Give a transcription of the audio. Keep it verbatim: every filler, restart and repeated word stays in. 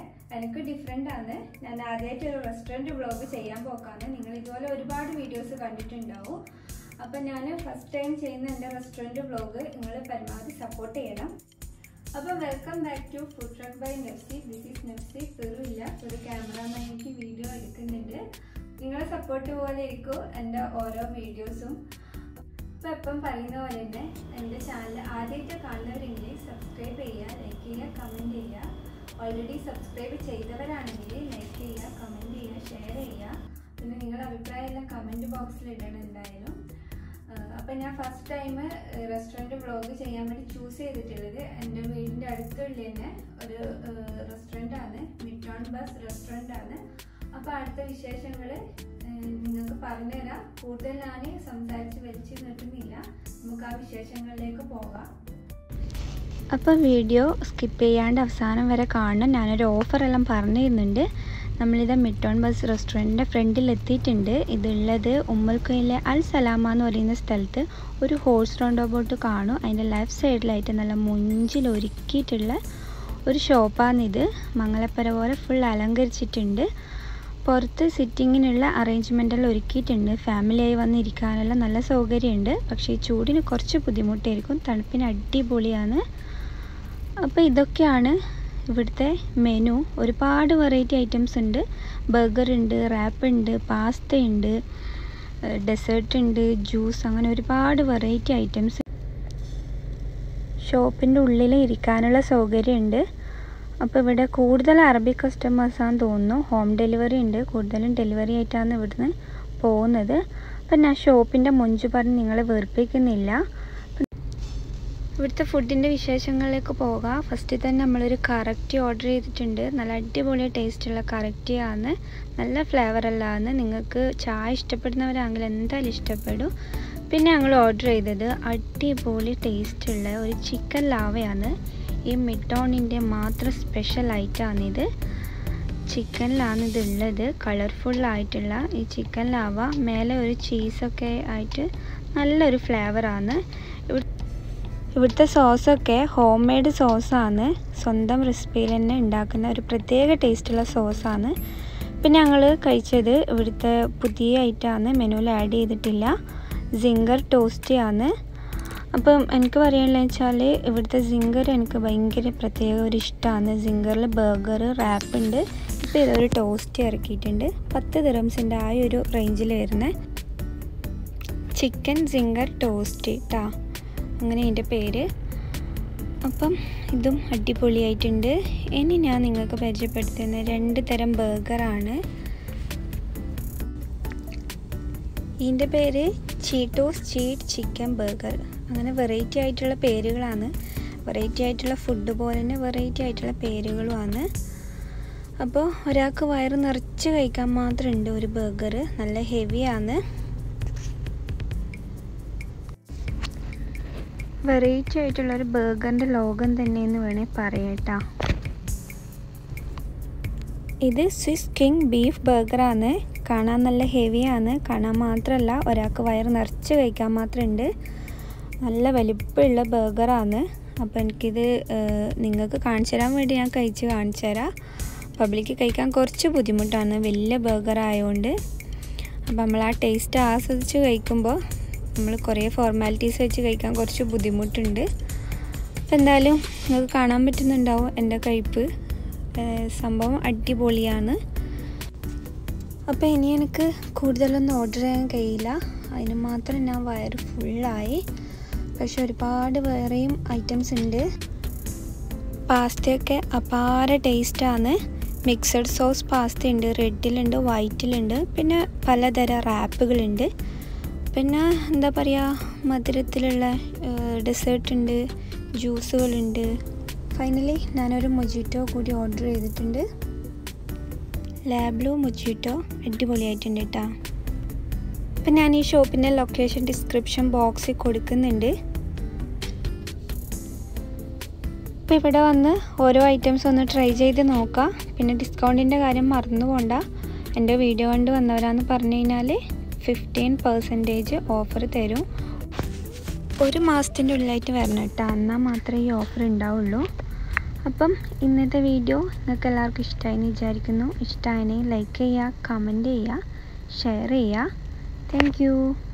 എനിക്ക് ഡിഫറെൻ്റ് ആണ്. ഞാൻ ആദ്യമായിട്ട് ഒരു റെസ്റ്റോറൻറ്റ് വ്ളോഗ് ചെയ്യാൻ പോക്കാണ്. നിങ്ങൾ ഇതുപോലെ ഒരുപാട് വീഡിയോസ് കണ്ടിട്ടുണ്ടാവും. അപ്പം ഞാൻ ഫസ്റ്റ് ടൈം ചെയ്യുന്ന എൻ്റെ റെസ്റ്റോറൻറ്റ് വ്ളോഗ് നിങ്ങൾ പരമാവധി സപ്പോർട്ട് ചെയ്യണം. അപ്പം welcome back to food truck by Nefsi. This is Nefsi. പെറുമില്ല, ഒരു ക്യാമറമാൻ എനിക്ക് വീഡിയോ എടുക്കുന്നുണ്ട്. നിങ്ങളെ സപ്പോർട്ട് പോലെ ഇരിക്കും എൻ്റെ ഓരോ വീഡിയോസും. അപ്പോൾ എപ്പം പറയുന്ന പോലെ തന്നെ എൻ്റെ ചാനൽ ആദ്യമായിട്ട് കാണുന്നവരെങ്കിൽ സബ്സ്ക്രൈബ് ചെയ്യുക, ലൈക്ക് ചെയ്യുക, കമൻറ്റ് ചെയ്യുക. ഓൾറെഡി സബ്സ്ക്രൈബ് ചെയ്തവരാണെങ്കിൽ ലൈക്ക് ചെയ്യുക, കമൻറ്റ് ചെയ്യുക, ഷെയർ ചെയ്യുക. പിന്നെ നിങ്ങളുടെ അഭിപ്രായമെല്ലാം കമൻറ്റ് ബോക്സിൽ ഇടണം എന്തായാലും. അപ്പം ഞാൻ ഫസ്റ്റ് ടൈം റെസ്റ്റോറൻറ്റ് വ്ളോഗ് ചെയ്യാൻ വേണ്ടി ചൂസ് ചെയ്തിട്ടുള്ളത് എൻ്റെ വീടിൻ്റെ അടുത്തുള്ള തന്നെ ഒരു റെസ്റ്റോറൻറ്റാണ്. Midtown bus റെസ്റ്റോറൻറ്റാണ്. അപ്പോൾ അടുത്ത വിശേഷങ്ങൾ നിങ്ങൾക്ക് പറഞ്ഞുതരാം. കൂടുതൽ ഞാൻ സംസാരിച്ച് വലിച്ചു നിർത്തുന്നില്ല. നമുക്ക് ആ വിശേഷങ്ങളിലേക്ക് പോകാം. അപ്പോൾ വീഡിയോ സ്കിപ്പ് ചെയ്യാണ്ട് അവസാനം വരെ കാണണം. ഞാനൊരു ഓഫറെല്ലാം പറഞ്ഞിരുന്നുണ്ട്. നമ്മളിത് മിഡ്ടൗൺ ബസ് റെസ്റ്റോറൻറ്റിൻ്റെ ഫ്രണ്ടിൽ എത്തിയിട്ടുണ്ട്. ഇതുള്ളത് ഉമ്മൽക്കുയിലെ അൽ സലാമ എന്ന് പറയുന്ന സ്ഥലത്ത് ഒരു ഹോഴ്സ് റൗണ്ടാബോട്ട് കാണും. അതിൻ്റെ ലെഫ്റ്റ് സൈഡിലായിട്ട് നല്ല മുഞ്ചിൽ ഒരുക്കിയിട്ടുള്ള ഒരു ഷോപ്പാണിത്. മംഗലപ്പര പോലെ ഫുൾ അലങ്കരിച്ചിട്ടുണ്ട്. പുറത്ത് സിറ്റിങ്ങിനുള്ള അറേഞ്ച്മെൻറ്റെല്ലാം ഒരുക്കിയിട്ടുണ്ട്. ഫാമിലിയായി വന്നിരിക്കാനുള്ള നല്ല സൗകര്യമുണ്ട്. പക്ഷേ ഈ ചൂടിന് കുറച്ച് ബുദ്ധിമുട്ടായിരിക്കും. തണുപ്പിന് അടിപൊളിയാണ്. അപ്പോൾ ഇതൊക്കെയാണ് ഇവിടുത്തെ മെനു. ഒരുപാട് വെറൈറ്റി ഐറ്റംസ് ഉണ്ട്. ബർഗർ ഉണ്ട്, റാപ്പ് ഉണ്ട്, പാസ്ത ഉണ്ട്, ഡെസേർട്ട് ഉണ്ട്, ജ്യൂസ്, അങ്ങനെ ഒരുപാട് വെറൈറ്റി ഐറ്റംസ്. ഷോപ്പിൻ്റെ ഉള്ളിൽ ഇരിക്കാനുള്ള സൗകര്യമുണ്ട്. അപ്പോൾ ഇവിടെ കൂടുതൽ അറബിക് കസ്റ്റമേഴ്സാണെന്ന് തോന്നുന്നു. ഹോം ഡെലിവറി ഉണ്ട്. കൂടുതലും ഡെലിവറി ആയിട്ടാണ് ഇവിടുന്ന് പോകുന്നത്. അപ്പം ഞാൻ ഷോപ്പിൻ്റെ മുഞ്ച് പറഞ്ഞ് നിങ്ങളെ വെറുപ്പിക്കുന്നില്ല. ഇവിടുത്തെ ഫുഡിൻ്റെ വിശേഷങ്ങളിലേക്ക് പോകാം. ഫസ്റ്റിൽ തന്നെ നമ്മളൊരു കറക്റ്റി ഓർഡർ ചെയ്തിട്ടുണ്ട്. നല്ല അടിപൊളി ടേസ്റ്റുള്ള കറക്റ്റിയാണ്. നല്ല ഫ്ലേവറെല്ലാമാണ്. നിങ്ങൾക്ക് ചായ ഇഷ്ടപ്പെടുന്നവരാണെങ്കിൽ എന്തായാലും ഇഷ്ടപ്പെടും. പിന്നെ ഞങ്ങൾ ഓർഡർ ചെയ്തത് അടിപൊളി ടേസ്റ്റുള്ള ഒരു ചിക്കൻ ലാവയാണ്. ഈ മിഡ്ടൗണിൻ്റെ മാത്രം സ്പെഷ്യൽ ഐറ്റമാണിത്. ചിക്കനിലാണ് ഇതുള്ളത്. കളർഫുള്ളായിട്ടുള്ള ഈ ചിക്കൻ ലാവ, മേലെ ഒരു ചീസൊക്കെ ആയിട്ട് നല്ലൊരു ഫ്ലേവറാണ്. ഇവിടുത്തെ സോസൊക്കെ ഹോം മെയ്ഡ് സോസാണ്. സ്വന്തം റെസിപ്പിയിൽ തന്നെ ഉണ്ടാക്കുന്ന ഒരു പ്രത്യേക ടേസ്റ്റുള്ള സോസാണ്. പിന്നെ ഞങ്ങൾ കഴിച്ചത് ഇവിടുത്തെ പുതിയ ഐറ്റമാണ്, മെനുവിൽ ആഡ് ചെയ്തിട്ടില്ല. സിംഗർ ടോസ്റ്റിയാണ്. അപ്പം എനിക്ക് പറയാനുള്ളത് വെച്ചാൽ ഇവിടുത്തെ സിംഗർ എനിക്ക് ഭയങ്കര പ്രത്യേക ഒരു ഇഷ്ടമാണ്. സിംഗറിൽ ബർഗർ, റാപ്പ് ഉണ്ട്. ഇപ്പോൾ ഇതൊരു ടോസ്റ്റ് ഇറക്കിയിട്ടുണ്ട്. പത്ത് ദിറംസിൻ്റെ ആ ഒരു റേഞ്ചിൽ വരുന്ന ചിക്കൻ സിംഗർ ടോസ്റ്റ് ട്ടാ, അങ്ങനെ ഇതിൻ്റെ പേര്. അപ്പം ഇതും അടിപൊളിയായിട്ടുണ്ട്. ഇനി ഞാൻ നിങ്ങൾക്ക് പരിചയപ്പെടുത്തുന്ന രണ്ട് തരം ബർഗറാണ്. ഇതിൻ്റെ പേര് ചീറ്റോസ് ചീറ്റ് ചിക്കൻ ബർഗർ. അങ്ങനെ വെറൈറ്റി ആയിട്ടുള്ള പേരുകളാണ്. വെറൈറ്റി ആയിട്ടുള്ള ഫുഡ് പോലെ തന്നെ വെറൈറ്റി ആയിട്ടുള്ള പേരുകളുമാണ്. അപ്പോൾ ഒരാൾക്ക് വയറ് നിറച്ച് കഴിക്കാൻ മാത്രമുണ്ട് ഒരു ബർഗർ. നല്ല ഹെവിയാണ്. വെറൈറ്റി ആയിട്ടുള്ളൊരു ബർഗറിൻ്റെ ലോകം തന്നെയെന്ന് വേണമെങ്കിൽ പറയട്ടാ. ഇത് സ്വിസ് കിങ് ബീഫ് ബർഗറാണ്. കാണാൻ നല്ല ഹെവിയാണ്. കാണാൻ മാത്രമല്ല, ഒരാൾക്ക് വയറ് നിറച്ച് കഴിക്കാൻ മാത്രമുണ്ട്. നല്ല വലിപ്പമുള്ള ബർഗറാണ്. അപ്പോൾ എനിക്കിത് നിങ്ങൾക്ക് കാണിച്ചു തരാൻ വേണ്ടി ഞാൻ കഴിച്ച് കാണിച്ചു തരാം. പബ്ലിക്ക് കഴിക്കാൻ കുറച്ച് ബുദ്ധിമുട്ടാണ്, വലിയ ബർഗർ ആയതുകൊണ്ട്. അപ്പോൾ നമ്മൾ ആ ടേസ്റ്റ് ആസ്വദിച്ച് കഴിക്കുമ്പോൾ നമ്മൾ കുറേ ഫോർമാലിറ്റീസ് വെച്ച് കഴിക്കാൻ കുറച്ച് ബുദ്ധിമുട്ടുണ്ട്. അപ്പോൾ എന്തായാലും നിങ്ങൾക്ക് കാണാൻ പറ്റുന്നുണ്ടാവും എൻ്റെ കഴിപ്പ്. സംഭവം അടിപൊളിയാണ്. അപ്പോൾ ഇനി എനിക്ക് കൂടുതലൊന്നും ഓർഡർ ചെയ്യാൻ കഴിയില്ല. അതിന് മാത്രം ഞാൻ വയറ് ഫുള്ളായി. പക്ഷെ ഒരുപാട് വേറെയും ഐറ്റംസ് ഉണ്ട്. പാസ്തയൊക്കെ അപാര ടേസ്റ്റാണ്. മിക്സഡ് സോസ് പാസ്ത ഉണ്ട്, റെഡിലുണ്ട്, വൈറ്റിലുണ്ട്. പിന്നെ പലതരം റാപ്പുകളുണ്ട്. പിന്നെ എന്താ പറയുക, മധുരത്തിലുള്ള ഡെസേർട്ട് ഉണ്ട്, ജ്യൂസുകളുണ്ട്. ഫൈനലി ഞാനൊരു മൊജിറ്റോ കൂടി ഓർഡർ ചെയ്തിട്ടുണ്ട്. ലാബ്ലൂ മൊജിറ്റോ അടിപൊളിയായിട്ടുണ്ട് കേട്ടോ. അപ്പം ഞാൻ ഈ ഷോപ്പിൻ്റെ ലൊക്കേഷൻ ഡിസ്ക്രിപ്ഷൻ ബോക്സിൽ കൊടുക്കുന്നുണ്ട്. അപ്പോൾ ഇവിടെ വന്ന് ഓരോ ഐറ്റംസ് ഒന്ന് ട്രൈ ചെയ്ത് നോക്കാം. പിന്നെ ഡിസ്കൗണ്ടിൻ്റെ കാര്യം മറന്നു പോകണ്ട. എൻ്റെ വീഡിയോ കണ്ട് വന്നവരാന്ന് പറഞ്ഞു കഴിഞ്ഞാൽ ഫിഫ്റ്റീൻ പെർസെൻറ്റേജ് ഓഫർ തരും. ഒരു മാസത്തിൻ്റെ ഉള്ളിലായിട്ട് വരണം കേട്ടോ, എന്നാൽ മാത്രമേ ഈ ഓഫർ ഉണ്ടാവുള്ളൂ. അപ്പം ഇന്നത്തെ വീഡിയോ നിങ്ങൾക്ക് എല്ലാവർക്കും ഇഷ്ടമായെന്ന് വിചാരിക്കുന്നു. ഇഷ്ടമായെങ്കിൽ ലൈക്ക് ചെയ്യുക, കമൻറ്റ് ചെയ്യുക, ഷെയർ ചെയ്യുക. Thank U.